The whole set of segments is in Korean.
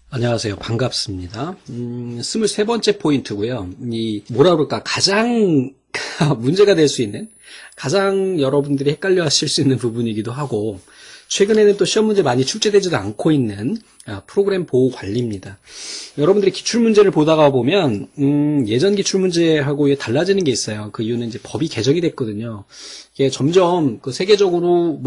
안녕하세요. 반갑습니다. 23번째 포인트고요. 뭐라 그럴까, 가장 문제가 될 수 있는, 가장 여러분들이 헷갈려 하실 수 있는 부분이기도 하고, 최근에는 또 시험 문제 많이 출제되지도 않고 있는 프로그램 보호 관리입니다. 여러분들이 기출문제를 보다가 보면, 예전 기출문제하고 달라지는 게 있어요. 그 이유는 이제 법이 개정이 됐거든요. 이게 점점 세계적으로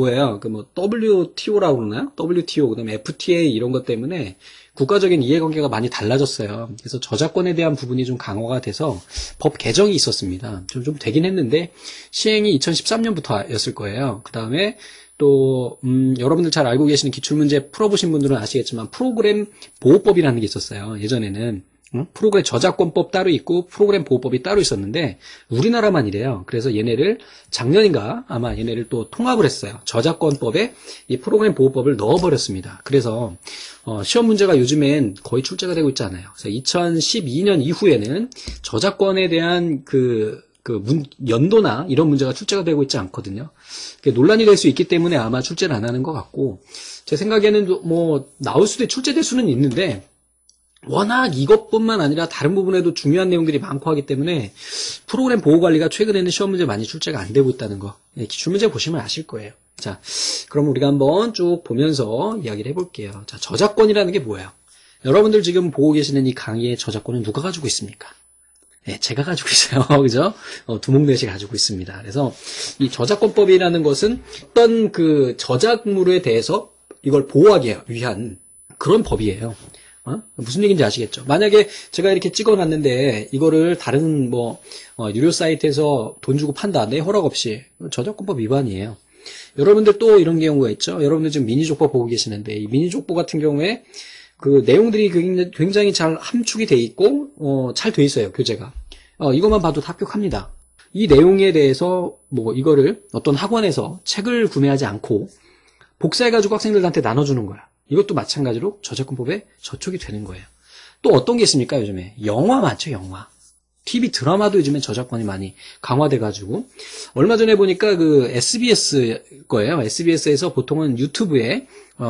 WTO라고 그러나요? WTO, 그 다음에 FTA 이런 것 때문에 국가적인 이해관계가 많이 달라졌어요. 그래서 저작권에 대한 부분이 좀 강화가 돼서 법 개정이 있었습니다. 좀 되긴 했는데 시행이 2013년부터였을 거예요. 그 다음에 또 여러분들 잘 알고 계시는 기출문제 풀어보신 분들은 아시겠지만 프로그램 보호법이라는 게 있었어요. 예전에는 프로그램 저작권법 따로 있고 프로그램 보호법이 따로 있었는데 우리나라만 이래요. 그래서 얘네를 작년인가 아마 얘네를 또 통합을 했어요. 저작권법에 이 프로그램 보호법을 넣어버렸습니다. 그래서 시험 문제가 요즘엔 거의 출제가 되고 있지 않아요. 그래서 2012년 이후에는 저작권에 대한 연도나 이런 문제가 출제가 되고 있지 않거든요. 논란이 될 수 있기 때문에 아마 출제를 안 하는 것 같고, 제 생각에는 나올 수도 출제될 수는 있는데, 워낙 이것뿐만 아니라 다른 부분에도 중요한 내용들이 많고 하기 때문에 프로그램 보호 관리가 최근에는 시험 문제 많이 출제가 안 되고 있다는 거, 기출문제 보시면 아실 거예요. 자, 그럼 우리가 한번 쭉 보면서 이야기를 해볼게요. 자, 저작권이라는 게 뭐예요? 여러분들 지금 보고 계시는 이 강의의 저작권은 누가 가지고 있습니까? 네, 제가 가지고 있어요. 그죠? 두목넷이 가지고 있습니다. 그래서 이 저작권법이라는 것은 어떤 저작물에 대해서 이걸 보호하기 위한 그런 법이에요. 무슨 얘기인지 아시겠죠? 만약에 제가 이렇게 찍어놨는데 이거를 다른 유료 사이트에서 돈 주고 판다. 내 허락 없이. 저작권법 위반이에요. 여러분들 또 이런 경우가 있죠? 여러분들 지금 미니족보 보고 계시는데 이 미니족보 같은 경우에 그 내용들이 굉장히 잘 함축이 돼 있고 잘 돼 있어요. 교재가. 이것만 봐도 합격합니다. 이 내용에 대해서 이거를 어떤 학원에서 책을 구매하지 않고 복사해가지고 학생들한테 나눠주는 거야. 이것도 마찬가지로 저작권법에 저촉이 되는 거예요. 또 어떤 게 있습니까? 요즘에 영화 많죠. 영화. TV 드라마도 요즘에 저작권이 많이 강화돼가지고 얼마 전에 보니까 SBS 거예요. SBS에서 보통은 유튜브에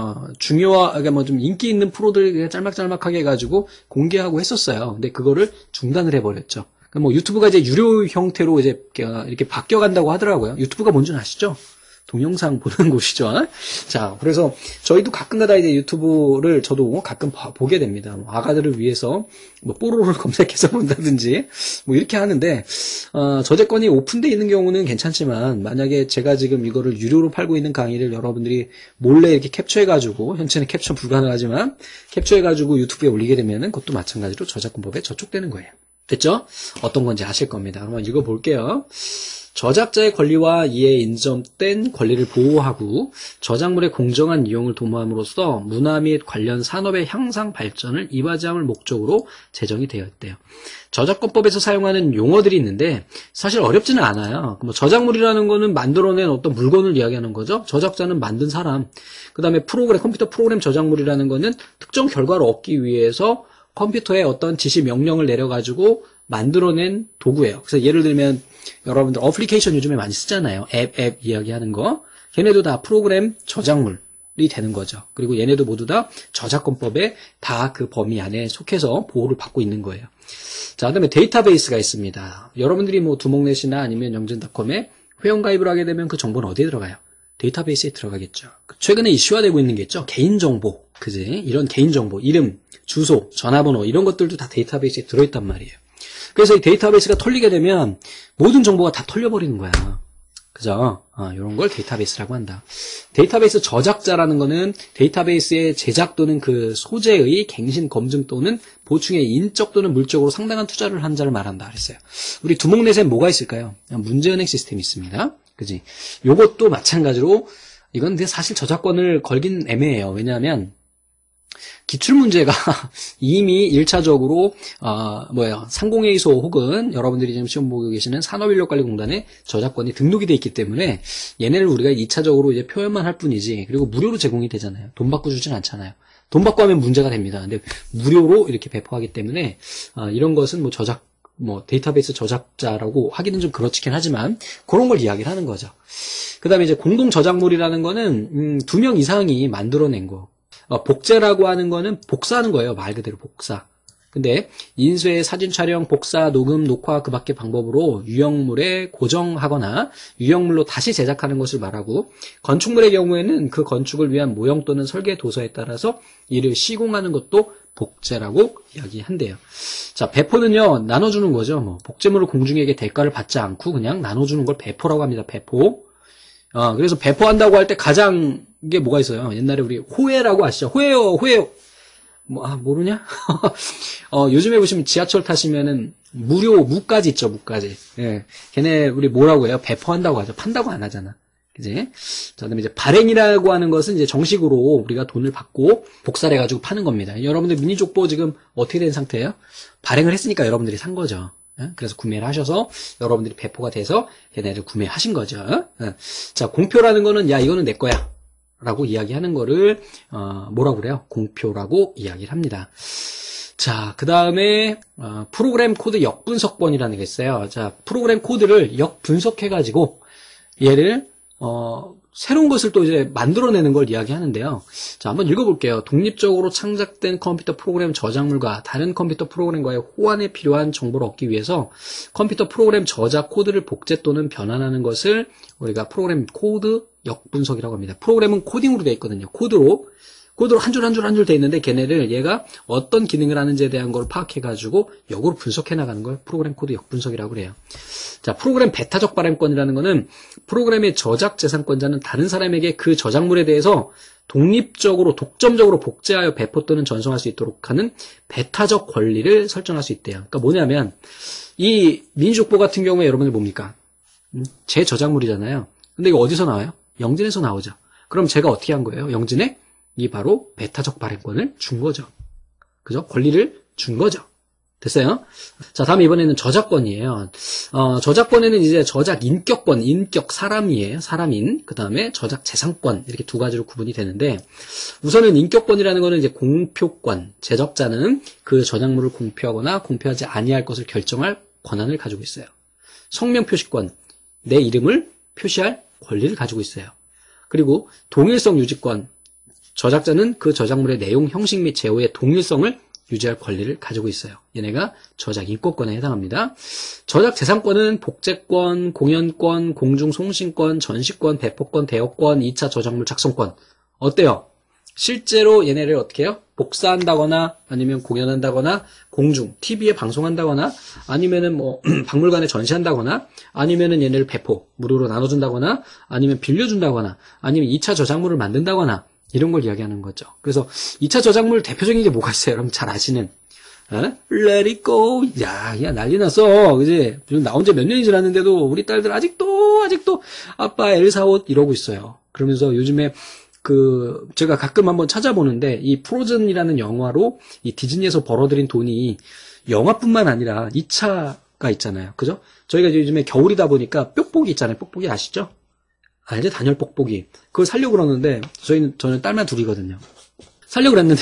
그러니까 좀 인기 있는 프로들 짤막짤막하게 해가지고 공개하고 했었어요. 근데 그거를 중단을 해버렸죠. 그러니까 유튜브가 이제 유료 형태로 이제 이렇게 바뀌어간다고 하더라고요. 유튜브가 뭔지는 아시죠? 동영상 보는 곳이죠. 자, 그래서 저희도 가끔가다 이제 유튜브를 저도 가끔 보게 됩니다. 아가들을 위해서 뽀로로를 검색해서 본다든지 이렇게 하는데 저작권이 오픈되어 있는 경우는 괜찮지만 만약에 제가 지금 이거를 유료로 팔고 있는 강의를 여러분들이 몰래 이렇게 캡처해가지고 현재는 캡처 불가능하지만 캡처해가지고 유튜브에 올리게 되면은 그것도 마찬가지로 저작권법에 저촉되는 거예요. 됐죠? 어떤 건지 아실 겁니다. 한번 읽어볼게요. 저작자의 권리와 이에 인정된 권리를 보호하고 저작물의 공정한 이용을 도모함으로써 문화 및 관련 산업의 향상 발전을 이바지함을 목적으로 제정이 되어 있대요. 저작권법에서 사용하는 용어들이 있는데 사실 어렵지는 않아요. 저작물이라는 거는 만들어낸 어떤 물건을 이야기하는 거죠. 저작자는 만든 사람. 그 다음에 컴퓨터 프로그램 저작물이라는 거는 특정 결과를 얻기 위해서 컴퓨터에 어떤 지시 명령을 내려가지고 만들어낸 도구예요. 그래서 예를 들면 여러분들 어플리케이션 요즘에 많이 쓰잖아요. 앱 이야기하는 거. 걔네도 다 프로그램 저작물이 되는 거죠. 그리고 얘네도 모두 다 저작권법에 다 그 범위 안에 속해서 보호를 받고 있는 거예요. 자, 그다음에 데이터베이스가 있습니다. 여러분들이 두목넷이나 아니면 영진닷컴에 회원가입을 하게 되면 그 정보는 어디에 들어가요? 데이터베이스에 들어가겠죠. 최근에 이슈화되고 있는 게 있죠. 개인정보. 그지? 이런 개인정보, 이름, 주소, 전화번호 이런 것들도 다 데이터베이스에 들어있단 말이에요. 그래서 이 데이터베이스가 털리게 되면 모든 정보가 다 털려버리는 거야. 그죠? 이런 걸 데이터베이스라고 한다. 데이터베이스 저작자라는 거는 데이터베이스의 제작 또는 그 소재의 갱신 검증 또는 보충에 인적 또는 물적으로 상당한 투자를 한 자를 말한다 그랬어요. 우리 두목넷에 뭐가 있을까요? 문제은행 시스템이 있습니다. 그지? 요것도 마찬가지로 이건 근데 사실 저작권을 걸긴 애매해요. 왜냐하면 기출문제가 이미 1차적으로 상공회의소 혹은 여러분들이 지금 시험 보고 계시는 산업인력관리공단에 저작권이 등록이 돼 있기 때문에 얘네를 우리가 2차적으로 이제 표현만 할 뿐이지. 그리고 무료로 제공이 되잖아요. 돈 받고 주진 않잖아요. 돈 받고 하면 문제가 됩니다. 근데 무료로 이렇게 배포하기 때문에 이런 것은 데이터베이스 저작자라고 하기는 좀 그렇긴 하지만 그런 걸 이야기를 하는 거죠. 그 다음에 이제 공동 저작물이라는 거는 2명 이상이 만들어낸 거. 복제라고 하는 거는 복사하는 거예요. 말 그대로 복사. 근데 인쇄, 사진 촬영, 복사, 녹음, 녹화 그 밖의 방법으로 유형물에 고정하거나 유형물로 다시 제작하는 것을 말하고, 건축물의 경우에는 그 건축을 위한 모형 또는 설계 도서에 따라서 이를 시공하는 것도 복제라고 이야기한대요. 자, 배포는요, 나눠주는 거죠. 뭐 복제물을 공중에게 대가를 받지 않고 그냥 나눠주는 걸 배포라고 합니다. 배포. 그래서 배포한다고 할 때 가장 이게 뭐가 있어요? 옛날에 우리 호혜라고 아시죠? 호혜요, 호혜요. 모르냐? 요즘에 보시면 지하철 타시면은 무까지 있죠, 무까지. 예. 걔네 우리 뭐라고 해요? 배포한다고 하죠. 판다고 안 하잖아. 그지? 자, 그다음에 이제 발행이라고 하는 것은 이제 정식으로 우리가 돈을 받고 복사를 해가지고 파는 겁니다. 여러분들 미니족보 지금 어떻게 된 상태예요? 발행을 했으니까 여러분들이 산 거죠. 그래서 구매를 하셔서 여러분들이 배포가 돼서 걔네를 구매하신 거죠. 자, 공표라는 거는 야, 이거는 내 거야 라고 이야기하는 거를 뭐라고 그래요? 공표라고 이야기를 합니다. 자, 그 다음에 프로그램 코드 역분석본이라는 게 있어요. 자, 프로그램 코드를 역분석해가지고 얘를 새로운 것을 또 이제 만들어내는 걸 이야기하는데요. 자, 한번 읽어볼게요. 독립적으로 창작된 컴퓨터 프로그램 저작물과 다른 컴퓨터 프로그램과의 호환에 필요한 정보를 얻기 위해서 컴퓨터 프로그램 저작 코드를 복제 또는 변환하는 것을 우리가 프로그램 코드 역분석이라고 합니다. 프로그램은 코딩으로 되어 있거든요. 코드로 한 줄 한 줄 한 줄 되어 있는데 걔네를 얘가 어떤 기능을 하는지에 대한 걸 파악해가지고 역으로 분석해 나가는 걸 프로그램 코드 역분석이라고 그래요. 자, 프로그램 배타적 발행권이라는 거는 프로그램의 저작 재산권자는 다른 사람에게 그 저작물에 대해서 독립적으로 독점적으로 복제하여 배포 또는 전송할 수 있도록 하는 배타적 권리를 설정할 수 있대요. 그러니까 뭐냐면 이 민족보 같은 경우에 여러분들 뭡니까? 제 저작물이잖아요. 근데 이거 어디서 나와요? 영진에서 나오죠. 그럼 제가 어떻게 한 거예요? 영진에 이 바로 배타적 발행권을 준 거죠. 그죠? 권리를 준 거죠. 됐어요? 자, 다음에 이번에는 저작권이에요. 저작권에는 이제 저작 인격권, 인격 사람이에요. 사람인. 그 다음에 저작 재산권. 이렇게 두 가지로 구분이 되는데, 우선은 인격권이라는 거는 이제 공표권. 제작자는 그 저작물을 공표하거나 공표하지 아니할 것을 결정할 권한을 가지고 있어요. 성명 표시권. 내 이름을 표시할 권리를 가지고 있어요. 그리고 동일성 유지권. 저작자는 그 저작물의 내용, 형식 및 제호의 동일성을 유지할 권리를 가지고 있어요. 얘네가 저작 인권권에 해당합니다. 저작 재산권은 복제권, 공연권, 공중송신권, 전시권, 배포권, 대여권, 2차 저작물 작성권. 어때요? 실제로 얘네를 어떻게 해요? 복사한다거나 아니면 공연한다거나 공중, TV에 방송한다거나 아니면은 뭐 박물관에 전시한다거나 아니면은 얘네를 배포, 무료로 나눠준다거나 아니면 빌려준다거나 아니면 2차 저작물을 만든다거나 이런 걸 이야기하는 거죠. 그래서 2차 저작물 대표적인 게 뭐가 있어요? 여러분 잘 아시는 Let it go. 야 난리 났어. 그지? 지금 나온 지 몇 년이 지났는데도 우리 딸들 아직도 아빠 엘사 옷 이러고 있어요. 그러면서 요즘에 제가 가끔 한번 찾아보는데 이 프로즌이라는 영화로 이 디즈니에서 벌어들인 돈이 영화뿐만 아니라 2차가 있잖아요. 그죠? 저희가 요즘에 겨울이다 보니까 뾱뽁이 있잖아요. 뽁뽁이 아시죠? 알죠? 단열 뽁뽁이. 그걸 사려고 그러는데, 저는 딸만 둘이거든요. 사려고 그랬는데,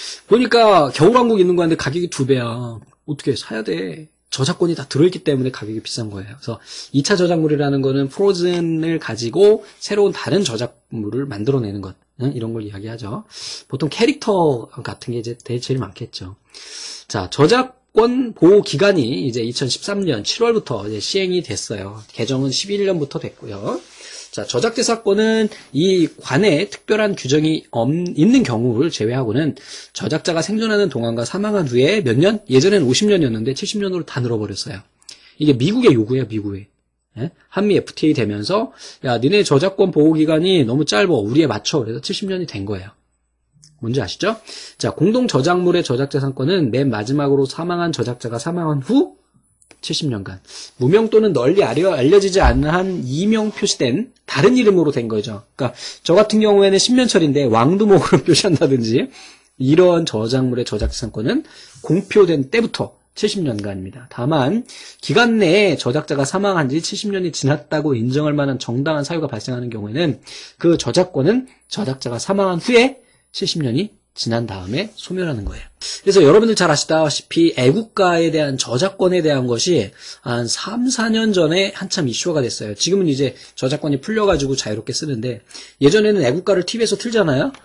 보니까 겨울왕국 있는 거 같은데 가격이 2배야. 어떻게 사야 돼? 저작권이 다 들어있기 때문에 가격이 비싼 거예요. 그래서 2차 저작물이라는 거는 프로즌을 가지고 새로운 다른 저작물을 만들어내는 것. 이런 걸 이야기하죠. 보통 캐릭터 같은 게 이제 제일 많겠죠. 자, 저작권 보호 기간이 이제 2013년 7월부터 이제 시행이 됐어요. 개정은 11년부터 됐고요. 자, 저작재산권은 이 관에 특별한 규정이 있는 경우를 제외하고는 저작자가 생존하는 동안과 사망한 후에 몇 년? 예전에는 50년이었는데 70년으로 다 늘어버렸어요. 이게 미국의 요구예요, 미국의. 예? 한미 FTA 되면서 야, 니네 저작권 보호기간이 너무 짧아. 우리에 맞춰. 그래서 70년이 된 거예요. 뭔지 아시죠? 자, 공동 저작물의 저작재산권은 맨 마지막으로 사망한 저작자가 사망한 후 70년간 무명 또는 널리 알려지지 않은 한 이명 표시된 다른 이름으로 된 거죠. 그러니까 저 같은 경우에는 신면철인데 왕두목으로 표시한다든지 이런 저작물의 저작재산권은 공표된 때부터 70년간입니다. 다만 기간 내에 저작자가 사망한 지 70년이 지났다고 인정할 만한 정당한 사유가 발생하는 경우에는 그 저작권은 저작자가 사망한 후에 70년이 지난 다음에 소멸하는 거예요. 그래서 여러분들 잘 아시다시피 애국가에 대한 저작권에 대한 것이 한 3, 4년 전에 한참 이슈가 됐어요. 지금은 이제 저작권이 풀려가지고 자유롭게 쓰는데 예전에는 애국가를 TV에서 틀잖아요.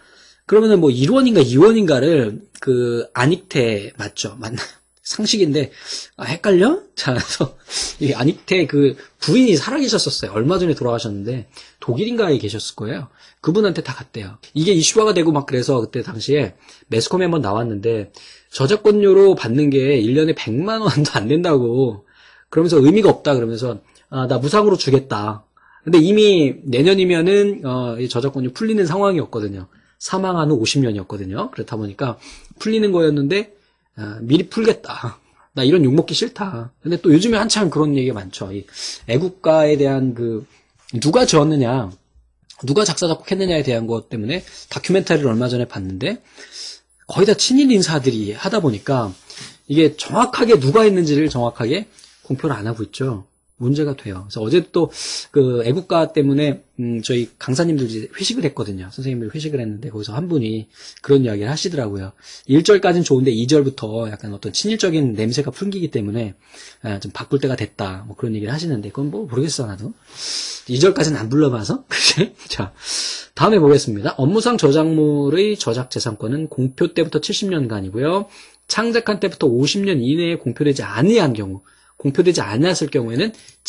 그러면은 뭐 1원인가 2원인가를 그 안익태 맞죠? 맞나요? 상식인데 헷갈려? 자, 그래서 이 안익태 그 부인이 살아계셨었어요. 얼마 전에 돌아가셨는데 독일인가에 계셨을 거예요. 그분한테 다 갔대요. 이게 이슈화가 되고 막 그래서 그때 당시에 매스컴에 한번 나왔는데 저작권료로 받는 게 1년에 100만 원도 안 된다고 그러면서 의미가 없다 그러면서 나 무상으로 주겠다. 근데 이미 내년이면은 이 저작권료 풀리는 상황이었거든요. 사망한 후 50년이었거든요. 그렇다 보니까 풀리는 거였는데 미리 풀겠다. 나 이런 욕먹기 싫다. 근데 또 요즘에 한참 그런 얘기가 많죠. 이 애국가에 대한 그 누가 지었느냐, 누가 작사 작곡했느냐에 대한 것 때문에 다큐멘터리를 얼마 전에 봤는데 거의 다 친일 인사들이 하다 보니까 이게 정확하게 누가 했는지를 정확하게 공표를 안 하고 있죠. 문제가 돼요. 그래서 어제 또 그 애국가 때문에 저희 강사님들 회식을 했거든요. 선생님들 회식을 했는데 거기서 한 분이 그런 이야기를 하시더라고요. 1절까지는 좋은데 2절부터 약간 어떤 친일적인 냄새가 풍기기 때문에 좀 바꿀 때가 됐다. 뭐 그런 얘기를 하시는데 그건 뭐 모르겠어 나도. 2절까지는 안 불러봐서. 그치? 자, 다음에 보겠습니다. 업무상 저작물의 저작재산권은 공표 때부터 70년간이고요. 창작한 때부터 50년 이내에 공표되지 아니한 경우 공표되지 않았을 경우에는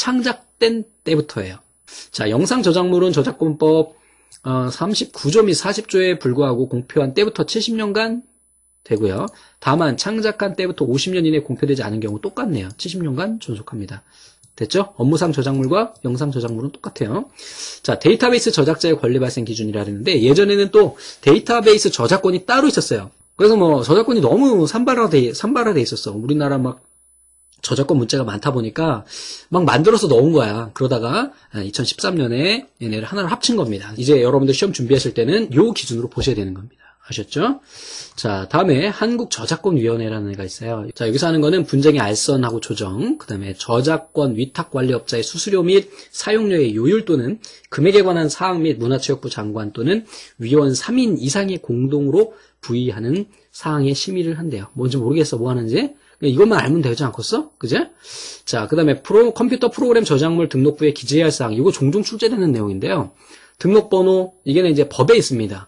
창작된 때부터예요. 자, 영상 저작물은 저작권법 39조 및 40조에 불구하고 공표한 때부터 70년간 되고요. 다만 창작한 때부터 50년 이내에 공표되지 않은 경우 똑같네요. 70년간 존속합니다. 됐죠? 업무상 저작물과 영상 저작물은 똑같아요. 자, 데이터베이스 저작자의 권리 발생 기준이라 그랬는데 예전에는 또 데이터베이스 저작권이 따로 있었어요. 그래서 뭐 저작권이 너무 산발화돼 있었어. 우리나라 막 저작권 문제가 많다 보니까 막 만들어서 넣은 거야. 그러다가 2013년에 얘네를 하나로 합친 겁니다. 이제 여러분들 시험 준비하실 때는 요 기준으로 보셔야 되는 겁니다. 아셨죠? 자, 다음에 한국저작권위원회라는 애가 있어요. 자, 여기서 하는 거는 분쟁의 알선하고 조정, 그 다음에 저작권 위탁관리업자의 수수료 및 사용료의 요율 또는 금액에 관한 사항 및 문화체육부 장관 또는 위원 3인 이상이 공동으로 부의하는 사항에 심의를 한대요. 뭔지 모르겠어, 뭐 하는지. 이것만 알면 되지 않겠어? 그제? 자, 그 다음에 컴퓨터 프로그램 저작물 등록부에 기재해야 할 사항. 이거 종종 출제되는 내용인데요. 등록번호, 이게는 이제 법에 있습니다.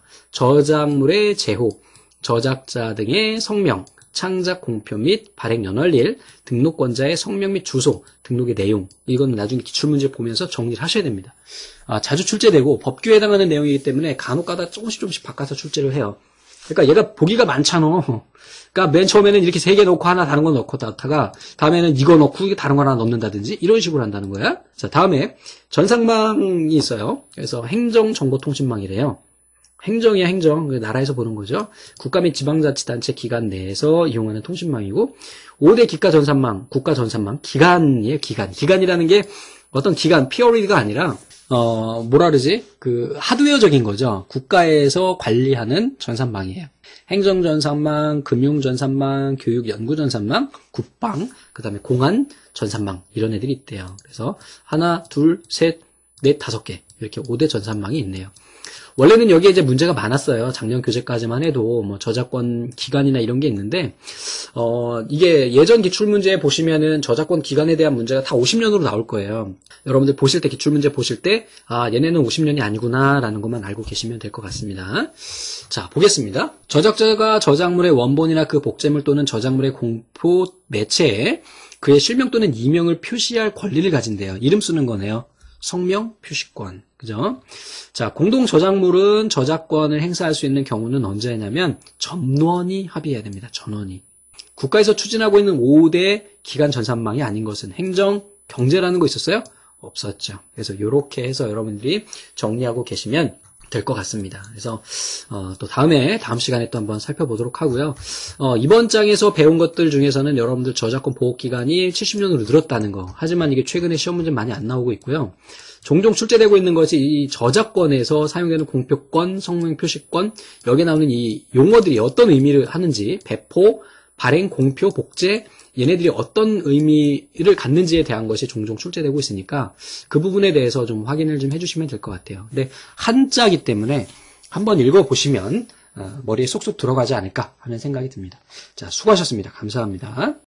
저작물의 제호, 저작자 등의 성명, 창작 공표 및 발행 연월일, 등록권자의 성명 및 주소, 등록의 내용. 이건 나중에 기출문제 보면서 정리를 하셔야 됩니다. 자주 출제되고 법규에 해당하는 내용이기 때문에 간혹가다 조금씩 바꿔서 출제를 해요. 그러니까 얘가 보기가 많잖아. 그러니까 맨 처음에는 이렇게 3개 넣고 하나 다른 거 넣고 다가 다음에는 이거 넣고 이게 다른 거 하나 넣는다든지 이런 식으로 한다는 거야. 자, 다음에 전상망이 있어요. 그래서 행정정보통신망이래요. 행정이야, 행정. 나라에서 보는 거죠. 국가 및 지방자치단체 기관 내에서 이용하는 통신망이고 5대 기가전산망, 국가전산망, 기관이에요, 기관. 기관이라는 게 어떤 기관, 피어리드가 아니라 뭐라 그러지? 그 하드웨어적인 거죠. 국가에서 관리하는 전산망이에요. 행정전산망, 금융전산망, 교육연구전산망, 국방, 그 다음에 공안 전산망 이런 애들이 있대요. 그래서 하나, 둘, 셋, 넷, 5개 이렇게 5대 전산망이 있네요. 원래는 여기에 이제 문제가 많았어요. 작년 교재까지만 해도 뭐 저작권 기간이나 이런 게 있는데 이게 예전 기출문제 보시면은 저작권 기간에 대한 문제가 다 50년으로 나올 거예요. 여러분들 보실 때 기출문제 보실 때 얘네는 50년이 아니구나라는 것만 알고 계시면 될 것 같습니다. 자, 보겠습니다. 저작자가 저작물의 원본이나 그 복제물 또는 저작물의 공표 매체에 그의 실명 또는 이명을 표시할 권리를 가진대요. 이름 쓰는 거네요. 성명 표시권. 그죠? 자, 공동 저작물은 저작권을 행사할 수 있는 경우는 언제냐면 전원이 합의해야 됩니다. 전원이. 국가에서 추진하고 있는 5대 기관 전산망이 아닌 것은 행정, 경제라는 거 있었어요? 없었죠. 그래서 이렇게 해서 여러분들이 정리하고 계시면 될 것 같습니다. 그래서 또 다음 시간에 또 한번 살펴보도록 하고요. 이번 장에서 배운 것들 중에서는 여러분들 저작권 보호기간이 70년으로 늘었다는 거. 하지만 이게 최근에 시험 문제 많이 안 나오고 있고요. 종종 출제되고 있는 것이 이 저작권에서 사용되는 공표권, 성명 표시권, 여기에 나오는 이 용어들이 어떤 의미를 하는지, 배포, 발행, 공표, 복제, 얘네들이 어떤 의미를 갖는지에 대한 것이 종종 출제되고 있으니까 그 부분에 대해서 좀 확인을 좀 해주시면 될 것 같아요. 근데 한자이기 때문에 한번 읽어보시면 머리에 쏙쏙 들어가지 않을까 하는 생각이 듭니다. 자, 수고하셨습니다. 감사합니다.